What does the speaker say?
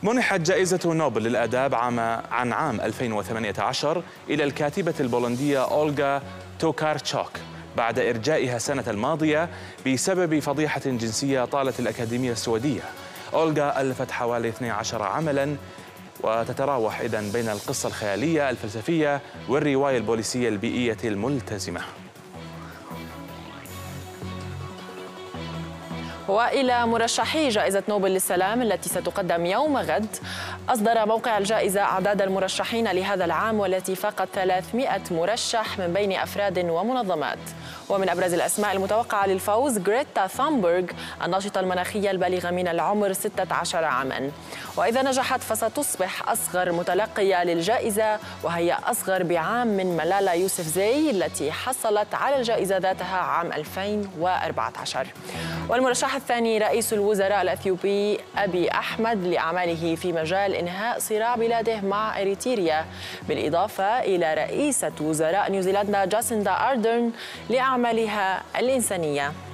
منحت جائزة نوبل للآداب عن عام 2018 إلى الكاتبة البولندية أولغا توكارتشوك بعد إرجائها السنة الماضية بسبب فضيحة جنسية طالت الأكاديمية السويدية. أولغا ألفت حوالي 12 عملاً، وتتراوح إذن بين القصة الخيالية الفلسفية والرواية البوليسية البيئية الملتزمة. وإلى مرشحي جائزة نوبل للسلام التي ستقدم يوم غد، أصدر موقع الجائزة أعداد المرشحين لهذا العام والتي فاقت 300 مرشح من بين أفراد ومنظمات. ومن أبرز الأسماء المتوقعة للفوز غريتا ثامبرغ الناشطة المناخية البالغة من العمر 16 عاما، وإذا نجحت فستصبح أصغر متلقية للجائزة، وهي أصغر بعام من ملالا يوسفزاي التي حصلت على الجائزة ذاتها عام 2014. والمرشح الثاني رئيس الوزراء الأثيوبي أبي أحمد لأعماله في مجال إنهاء صراع بلاده مع إريتريا، بالإضافة إلى رئيسة وزراء نيوزيلندا جاسيندا أردرن لأعمالها الإنسانية.